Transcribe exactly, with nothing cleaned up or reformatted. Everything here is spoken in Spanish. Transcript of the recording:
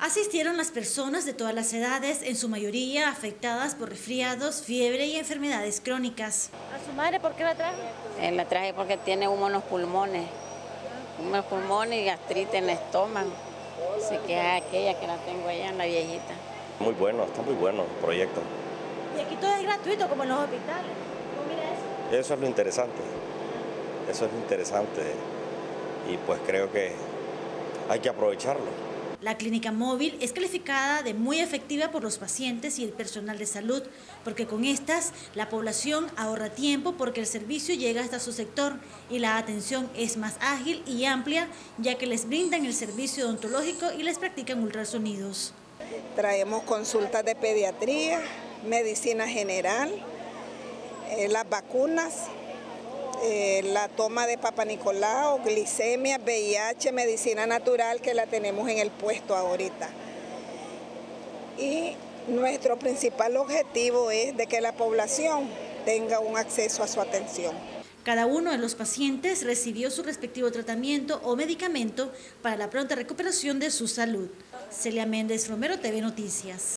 Asistieron las personas de todas las edades, en su mayoría afectadas por resfriados, fiebre y enfermedades crónicas. ¿A su madre por qué la trajo? Eh, la traje porque tiene humo en los pulmones, humo en los pulmones y gastritis en el estómago. Así que es aquella que la tengo allá en la viejita. Muy bueno, está muy bueno el proyecto. Y aquí todo es gratuito, como en los hospitales. ¿Cómo mira eso? Eso es lo interesante, eso es lo interesante y pues creo que hay que aprovecharlo. La clínica móvil es calificada de muy efectiva por los pacientes y el personal de salud, porque con estas la población ahorra tiempo porque el servicio llega hasta su sector y la atención es más ágil y amplia, ya que les brindan el servicio odontológico y les practican ultrasonidos. Traemos consultas de pediatría, medicina general, eh, las vacunas, eh, la toma de Papa Nicolau, glicemia, V I H, medicina natural, que la tenemos en el puesto ahorita. Y nuestro principal objetivo es de que la población tenga un acceso a su atención. Cada uno de los pacientes recibió su respectivo tratamiento o medicamento para la pronta recuperación de su salud. Celia Méndez Romero, T V Noticias.